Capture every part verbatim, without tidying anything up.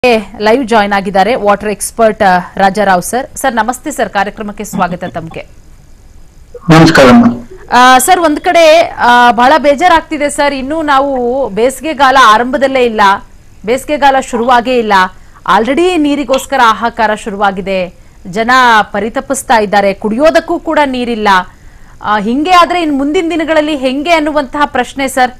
Live join ಆಗಿದ್ದಾರೆ water expert Rajarao sir. Sir ನಮಸ್ತೆ sir, ಕಾರ್ಯಕ್ರಮಕ್ಕೆ ಸ್ವಾಗತ ತಮಗೆ. ನಮಸ್ಕಾರ ಸರ್. ಒಂದ್ ಕಡೆ ಬಹಳ ಬೇಜಾರಾಗ್ತಿದೆ ಸರ್, ಇನ್ನು ನಾವು ಬೇಸಿಗೆಗಾಲ ಆರಂಭದಲ್ಲೇ ಇಲ್ಲ, ಬೇಸಿಗೆಗಾಲ ಶುರುವಾಗೇ ಇಲ್ಲ, ಆಲ್ರೆಡಿ ನೀರಿಗೋಸ್ಕರ ಹಾಹಾಕಾರ ಶುರುವಾಗಿದೆ, ಜನ ಪರಿತಪಿಸ್ತಾ ಇದ್ದಾರೆ, ಕುಡಿಯೋದಕ್ಕೂ ಕೂಡ ನೀರಿಲ್ಲ. ಹಿಂಗೆ ಆದ್ರೆ ಇನ್ ಮುಂದಿನ ದಿನಗಳಲ್ಲಿ ಹೆಂಗೆ ಅನ್ನುವಂತಹ ಪ್ರಶ್ನೆ ಸರ್.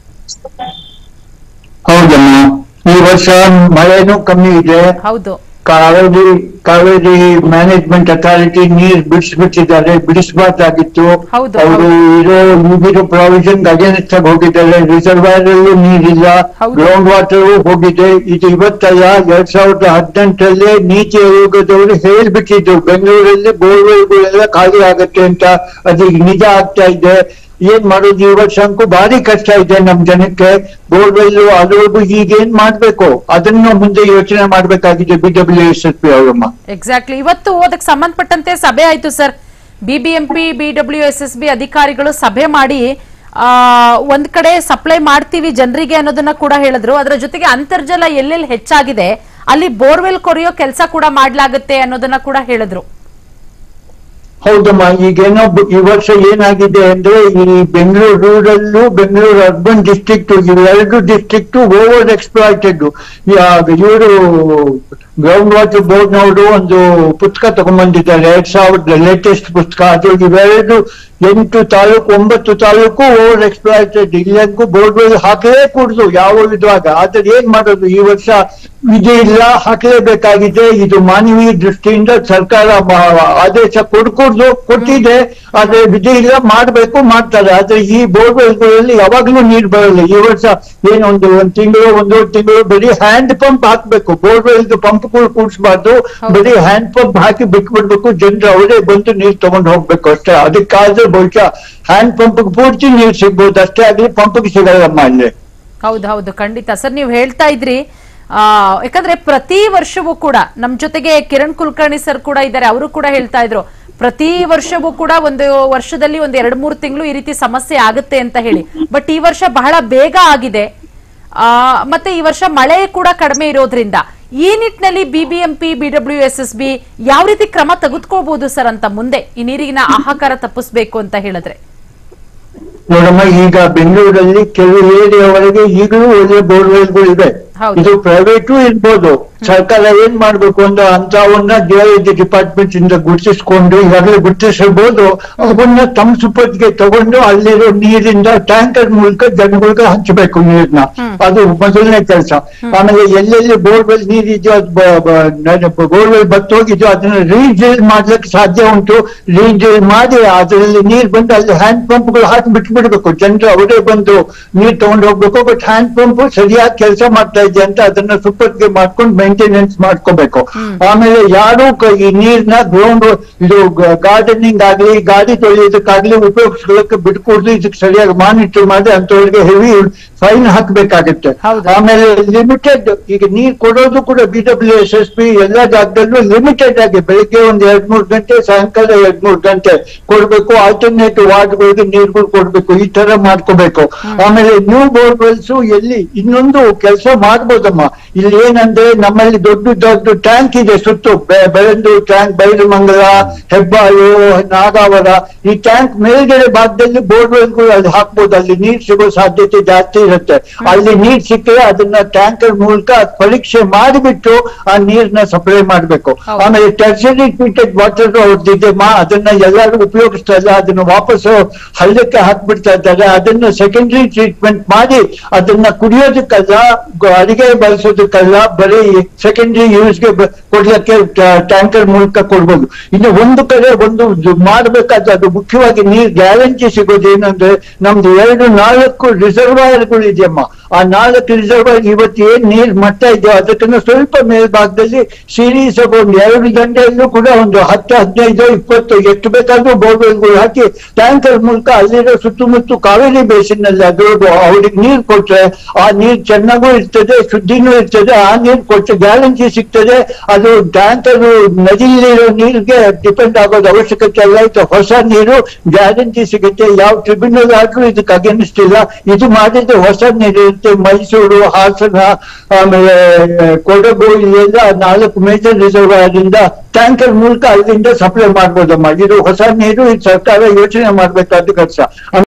ಹೌದಮ್ಮ, ಈ ವರ್ಷ ಮಳೆನೂ ಕಮ್ಮಿ ಇದೆ. ಹೌದು, ಕಾವೇರಿ ಕಾವೇರಿ ಮ್ಯಾನೇಜ್ಮೆಂಟ್ ಅಥಾರಿಟಿ ನೀರ್ ಬಿಡಿಸ್ಬಿಟ್ಟಿದ್ದಾರೆ, ಬಿಡಿಸಬಾರ್ದಾಗಿತ್ತು. ಅವರು ಇರೋ ಈಗಿರೋ ಪ್ರಾವಿಷನ್ ಅಗೇನ್ಸ್ಟ್ ಆಗಿ ಹೋಗಿದ್ದಾರೆ. ರಿಸರ್ವೈರ್ ಅಲ್ಲೂ ನೀರಿಲ್ಲ, ಗ್ರೌಂಡ್ ವಾಟರ್ ಹೋಗಿದೆ. ಇದು ಇವತ್ತಲ್ಲ, ಎರಡ್ ಸಾವಿರದ ಹದಿನೆಂಟರಲ್ಲೇ ನೀತಿ ಆಯೋಗದವರು ಹೇಳ್ಬಿಟ್ಟಿದ್ರು ಬೆಂಗಳೂರಲ್ಲಿ ಬೋರ್ವೆಲ್ಗಳೆಲ್ಲ ಖಾಲಿ ಆಗತ್ತೆ ಅಂತ. ಅದು ನಿಜ ಆಗ್ತಾ ಇದೆ. ಏನ್ ಮಾಡೋದು, ಈ ವರ್ಷ ಅಂತೂ ಭಾರಿ ಕಷ್ಟ ಇದೆ ನಮ್ ಜನಕ್ಕೆ. ಬೋರ್ವೆಲ್ ಅದ್ರೊಳಗು ಈಗ ಏನ್ ಮಾಡ್ಬೇಕು ಅದನ್ನ ಮುಂದೆ ಯೋಚನೆ ಮಾಡ್ಬೇಕಾಗಿದೆ B W S S P ಅವರಮ್ಮ. ಎಕ್ಸಾಕ್ಟ್ಲಿ. ಇವತ್ತು ಅದಕ್ಕೆ ಸಂಬಂಧಪಟ್ಟಂತೆ ಸಭೆ ಆಯ್ತು sir. BBMP B W S S B ಅಧಿಕಾರಿಗಳು ಸಭೆ ಮಾಡಿ ಆ ಒಂದ್ ಕಡೆ ಸಪ್ಲೈ ಮಾಡ್ತೀವಿ ಜನರಿಗೆ ಅನ್ನೋದನ್ನ ಕೂಡ ಹೇಳಿದ್ರು. ಅದರ ಜೊತೆಗೆ ಅಂತರ್ಜಲ ಎಲ್ಲೆಲ್ಲಿ ಹೆಚ್ಚಾಗಿದೆ ಅಲ್ಲಿ ಬೋರ್ವೆಲ್ ಕೊರೆಯೋ ಕೆಲಸ ಕೂಡ ಮಾಡ್ಲಾಗುತ್ತೆ ಅನ್ನೋದನ್ನ ಕೂಡ ಹೇಳಿದ್ರು. ಹೌದಮ್ಮ, ಈಗೇನೋ ಈ ವರ್ಷ ಏನಾಗಿದೆ ಅಂದ್ರೆ ಈ Bengaluru rural Bengaluru urban district ಇವೆರಡು ಡಿಸ್ಟ್ರಿಕ್ಟ್ ಓವರ್ ಎಕ್ಸ್ಪ್ಲಾಯ್ಟೆಡ್. ಇವರು ಗ್ರೌಂಡ್ ವಾಟರ್ ಬೋರ್ಡ್ನವರು ಒಂದು ಪುಸ್ತಕ ತಗೊಂಡ್ಬಂದಿದ್ದಾರೆ, ಎರಡ್ ಸಾವಿರದ ಲೇಟೆಸ್ಟ್ ಪುಸ್ತಕ. ಅದು ಇವೆರಡು ಎಂಟು ತಾಲೂಕು ಒಂಬತ್ತು ತಾಲೂಕು ಓವರ್ ಎಕ್ಸ್ಪ್ಲಾಯ್ಟೆಡ್. ಇಲ್ಲಂಗೂ ಬೋರ್ವೆಲ್ ಹಾಕಲೇ ಕೂಡುದು ಯಾವ ವಿಧವಾಗ. ಆದ್ರೆ ಏನ್ ಮಾಡೋದು, ಈ ವರ್ಷ ವಿಧಿ ಇಲ್ಲ, ಹಾಕಲೇಬೇಕಾಗಿದೆ. ಇದು ಮಾನವೀಯ ದೃಷ್ಟಿಯಿಂದ ಸರ್ಕಾರ ಆದೇಶ ಕೊಡ್ಕೂಡ್ದು ಕೊಟ್ಟಿದೆ, ಆದ್ರೆ ವಿಧಿ ಇಲ್ಲ, ಮಾಡ್ಬೇಕು, ಮಾಡ್ತಾರೆ. ಆದ್ರೆ ಈ ಬೋರ್ವೆಲ್ಗಳಲ್ಲಿ ಯಾವಾಗ್ಲೂ ನೀರ್ ಬರಲ್ಲ. ಈ ವರ್ಷ ಏನೊಂದು ಒಂದ್ ತಿಂಗಳು ಒಂದೂವರೆ ತಿಂಗಳು ಬರೀ ಹ್ಯಾಂಡ್ ಪಂಪ್ ಹಾಕ್ಬೇಕು, ಬೋರ್ವೆಲ್ದು ಪಂಪ್ಗಳು ಕೂಡಿಸಬಾರ್ದು, ಬರೀ ಹ್ಯಾಂಡ್ ಪಂಪ್ ಹಾಕಿ ಬಿಟ್ಬಿಡ್ಬೇಕು. ಜನರು ಅವರೇ ಬಂದು ನೀರ್ ತಗೊಂಡು ಹೋಗ್ಬೇಕು ಅಷ್ಟೇ. ಅದಕ್ಕಾದ್ರೆ ಬಹುಶಃ ಹ್ಯಾಂಡ್ ಪಂಪ್ ಪೂರ್ತಿ ನೀರ್ ಸಿಗ್ಬೋದು, ಅಷ್ಟೇ ಆಗ್ಲಿ ಪಂಪ್ಗೆ ಸಿಗಲ್ಲಮ್ಮ ಅಲ್ಲಿ. ಹೌದು ಹೌದು, ಖಂಡಿತ ಸರ್. ನೀವು ಹೇಳ್ತಾ ಇದ್ರಿ ಆ ಯಾಕಂದ್ರೆ ಪ್ರತಿ ವರ್ಷವೂ ಕೂಡ ನಮ್ ಜೊತೆಗೆ ಕಿರಣ್ ಕುಲಕರ್ಣಿ ಸರ್ ಕೂಡ ಇದ್ದಾರೆ, ಅವರು ಕೂಡ ಹೇಳ್ತಾ ಇದ್ರು ಪ್ರತಿ ವರ್ಷವೂ ಕೂಡ ಒಂದು ವರ್ಷದಲ್ಲಿ ಒಂದ್ ಎರಡ್ ಮೂರು ತಿಂಗಳು ಈ ರೀತಿ ಸಮಸ್ಯೆ ಆಗುತ್ತೆ ಅಂತ ಹೇಳಿ. ಬಟ್ ಈ ವರ್ಷ ಬಹಳ ಬೇಗ ಆಗಿದೆ. ಆ ಮತ್ತೆ ಈ ವರ್ಷ ಮಳೆ ಕೂಡ ಕಡಿಮೆ ಇರೋದ್ರಿಂದ ಈ ನಿಟ್ಟಿನಲ್ಲಿ BBMP B W S S B ಯಾವ ರೀತಿ ಕ್ರಮ ತೆಗೆದುಕೋಬಹುದು ಸರ್ ಅಂತ ಮುಂದೆ ಈ ನೀರಿನ ಹಾಹಾಕಾರ ತಪ್ಪಿಸ್ಬೇಕು ಅಂತ ಹೇಳಿದ್ರೆ? ನೋಡಮ್ಮ, ಈಗ ಬೆಂಗಳೂರಲ್ಲಿ ಕೆಲವು ಏರಿಯಾವರೆಗೆ ಈಗಲೂ ಒಳ್ಳೆ ಬೋರ್ವೆಲ್ಗಳು ಇದೆ. ಇದು ಪ್ರೈವೇಟು ಇರ್ಬೋದು. ಸರ್ಕಾರ ಏನ್ ಮಾಡ್ಬೇಕು ಅಂದ್ರೆ ಅಂತವನ್ನ ಜಿಐಡಿ ಡಿಪಾರ್ಟ್ಮೆಂಟ್ ಇಂದ ಗುರುತಿಸ್ಕೊಂಡು ಈಗಾಗಲೇ ಗುರುತಿಸಬಹುದು, ಅವನ್ನ ತಮ್ಮ ಸುಪತ್ತಿಗೆ ತಗೊಂಡು ಅಲ್ಲಿರೋ ನೀರಿಂದ ಟ್ಯಾಂಕರ್ ಮೂಲಕ ಜನಗಳಿಗೆ ಹಂಚಬೇಕು ನೀರ್ನ. ಅದು ಮೊದಲನೇ ಕೆಲಸ. ಆಮೇಲೆ ಎಲ್ಲೆಲ್ಲಿ ಬೋರ್ವೆಲ್ ನೀರಿದೆಯೋ ಬೋರ್ವೆಲ್ ಬತ್ತೋಗಿದೆಯೋ ಅದನ್ನ ರೀಡ್ರಿಲ್ ಮಾಡ್ಲಿಕ್ಕೆ ಸಾಧ್ಯ ಉಂಟು. ರೀಡ್ರಿಲ್ ಮಾಡಿ ಅದರಲ್ಲಿ ನೀರ್ ಬಂದು ಅಲ್ಲಿ ಹ್ಯಾಂಡ್ ಪಂಪ್ಗಳು ಹಾಕಿ ಬಿಟ್ಬಿಡ್ಬೇಕು, ಜನರು ಅವರೇ ಬಂದು ನೀರ್ ತಗೊಂಡು ಹೋಗ್ಬೇಕು. ಬಟ್ ಹ್ಯಾಂಡ್ ಪಂಪ್ ಸರಿಯಾಗಿ ಕೆಲಸ ಮಾಡ್ತಾ ಇದೆ ಅಂತ ಅದನ್ನ ಸುಪತ್ತಿಗೆ ಮಾಡ್ಕೊಂಡು ಮೇಂಟೆನೆನ್ಸ್ ಮಾಡ್ಕೋಬೇಕು. ಆಮೇಲೆ ಯಾರು ಈ ನೀರ್ನ ಗ್ರೌಂಡ್ ಇದು ಗಾರ್ಡನಿಂಗ್ ಆಗ್ಲಿ ಗಾಡಿ ತೊಳೆಯೋದಕ್ಕಾಗ್ಲಿ ಉಪಯೋಗಿಸ್ಕೊಳ್ಳಕ್ಕೆ ಬಿಟ್ಕೊಡ್ದು, ಇದಕ್ಕೆ ಸರಿಯಾಗಿ ಮಾನಿಟರ್ ಮಾಡಿ ಅಂತವರಿಗೆ ಹೆವಿ ಫೈನ್ ಹಾಕ್ಬೇಕಾಗತ್ತೆ. ಆಮೇಲೆ ಲಿಮಿಟೆಡ್ ಈಗ ನೀರ್ ಕೊಡೋದು ಕೂಡ B W S S P ಎಲ್ಲಾ ಜಾಗದಲ್ಲೂ ಲಿಮಿಟೆಡ್ ಆಗಿ ಬೆಳಿಗ್ಗೆ ಒಂದ್ ಎರಡ್ ಮೂರ್ ಗಂಟೆ ಸಾಯಂಕಾಲ ಎರಡ್ ಮೂರ್ ಗಂಟೆ ಕೊಡ್ಬೇಕು. ಆಲ್ಟರ್ನೇಟಿವ್ ವಾರ್ಡ್ಗಳಿಗೆ ನೀರ್ಗಳು ಕೊಡ್ಬೇಕು, ಈ ತರ ಮಾಡ್ಕೋಬೇಕು. ಆಮೇಲೆ ನ್ಯೂ ಬೋರ್ವೆಲ್ಸ್ ಎಲ್ಲಿ ಇನ್ನೊಂದು ಕೆಲಸ ಮಾಡ್ಬೋದಮ್ಮ. ಇಲ್ಲಿ ಏನಂದ್ರೆ ನಮ್ಮಲ್ಲಿ ದೊಡ್ಡ ದೊಡ್ಡ ಟ್ಯಾಂಕ್ ಇದೆ ಸುತ್ತು, ಬೆಳಂದು ಟ್ಯಾಂಕ್, ಬೈಲಮಂಗಲ, ಹೆಬ್ಬಾಳು, ನಾಗಾವರ, ಈ ಟ್ಯಾಂಕ್ ಮೇಲ್ಗಡೆ ಭಾಗದಲ್ಲಿ ಬೋರ್ವೆಲ್ಗಳು ಅಲ್ಲಿ ಹಾಕ್ಬೋದು. ಅಲ್ಲಿ ನೀರ್ ಸಿಗೋ ಸಾಧ್ಯತೆ ಜಾಸ್ತಿ ಇರುತ್ತೆ. ಅಲ್ಲಿ ನೀರ್ ಸಿಕ್ಕರೆ ಅದನ್ನ ಟ್ಯಾಂಕರ್ ಮೂಲಕ ಪರೀಕ್ಷೆ ಮಾಡಿಬಿಟ್ಟು ಆ ನೀರ್ನ ಸಪ್ಲೈ ಮಾಡ್ಬೇಕು. ಆಮೇಲೆ ಟರ್ಸರಿ ಟ್ರೀಟೆಡ್ ವಾಟರ್ ಅವ್ರದ್ದಿದೆ ಮಾ, ಅದನ್ನ ಎಲ್ಲರೂ ಉಪಯೋಗಿಸ್ತಾ ಇಲ್ಲ, ಅದನ್ನ ವಾಪಸ್ಸು ಹಳ್ಳಕ್ಕೆ ಹಾಕ್ಬಿಡ್ತಾ ಇದ್ದಾರೆ. ಅದನ್ನ ಸೆಕೆಂಡರಿ ಟ್ರೀಟ್ಮೆಂಟ್ ಮಾಡಿ ಅದನ್ನ ಕುಡಿಯೋದಕ್ಕಲ್ಲ, ಅಡಿಗೆ ಬಳಸೋದಕ್ಕಲ್ಲ, ಬರೀ ಸೆಕೆಂಡರಿ ಯೂಸ್ಗೆ ಕೊಡ್ಲಿಕ್ಕೆ ಟ್ಯಾಂಕರ್ ಮೂಲಕ ಕೊಡ್ಬೋದು. ಇನ್ನು ಒಂದು ಕಡೆ ಒಂದು ಮಾಡ್ಬೇಕಾದ್ರೆ ಅದು ಮುಖ್ಯವಾಗಿ ನೀರ್ ಗ್ಯಾರಂಟಿ ಸಿಗೋದು ಏನಂದ್ರೆ ನಮ್ದು ಎರಡು ನಾಲ್ಕು ರಿಸರ್ವಾಯರ್ಗಳು ಇದೆಯಮ್ಮ. ಆ ನಾಲ್ಕು ರಿಸರ್ವಾಯರ್ ಇವತ್ತು ಏನ್ ನೀರ್ ಮಟ್ಟ ಇದೆಯೋ ಅದಕ್ಕಿಂತ ಸ್ವಲ್ಪ ಮೇಲ್ಭಾಗದಲ್ಲಿ ಸೀರೀಸ್ ಆಫ್ ಒಂದು ಎರಡು ಗಂಟೆಯಲ್ಲೂ ಕೂಡ ಒಂದು ಹತ್ತು ಹದಿನೈದು ಇಪ್ಪತ್ತು ಎಷ್ಟು ಬೇಕಾದ್ರೂ ಬೋರ್ವೆಲ್ಗಳು ಹಾಕಿ ಟ್ಯಾಂಕರ್ ಮೂಲಕ ಅಲ್ಲಿರೋ ಸುತ್ತಮುತ್ತ ಕಾವೇರಿ ಬೇಸಿನ್ ನಲ್ಲಿ ಅದರೊಳಗೆ ಅವ್ರಿಗೆ ನೀರ್ ಕೊಟ್ರೆ ಆ ನೀರ್ ಚೆನ್ನಾಗೂ ಇರ್ತದೆ, ಶುದ್ಧಿನೂ ಇರ್ತದೆ. ಆ ನೀರ್ ಕೊಟ್ಟು ಗ್ಯಾರಂಟಿ ಸಿಗ್ತದೆ. ಅದು ಟ್ಯಾಂಕರ್ ನದಿಲಿರೋ ನೀರಿಗೆ ಡಿಪೆಂಡ್ ಆಗೋದು ಅವಶ್ಯಕತೆ ಅಲ್ಲ. ಇದು ಹೊಸ ನೀರು ಗ್ಯಾರಂಟಿ ಸಿಗುತ್ತೆ. ಯಾವ ಟ್ರಿಬ್ಯುನಲ್ ಆದ್ರೂ ಇದಕ್ಕೆ ಅಗೇನ್ಸ್ಟ್ ಇಲ್ಲ. ಇದು ಮಾಡಿದ್ರೆ ಹೊಸ ನೀರು ಮತ್ತೆ ಮೈಸೂರು, ಹಾಸನ, ಆಮೇಲೆ ಕೊಡಗು, ಇವೆಲ್ಲ ನಾಲ್ಕು ಮೇಜರ್ ರಿಸರ್ವಾಯರ್ ಇಂದ ಟ್ಯಾಂಕರ್ ಮೂಲಕ ಅಲ್ಲಿಂದ ಸಪ್ಲೈ ಮಾಡ್ಬೋದಮ್ಮ. ಇದು ಹೊಸ ನೀರು, ಇದು ಸರ್ಕಾರ ಯೋಚನೆ ಮಾಡ್ಬೇಕಾದ ಕೆಲಸ.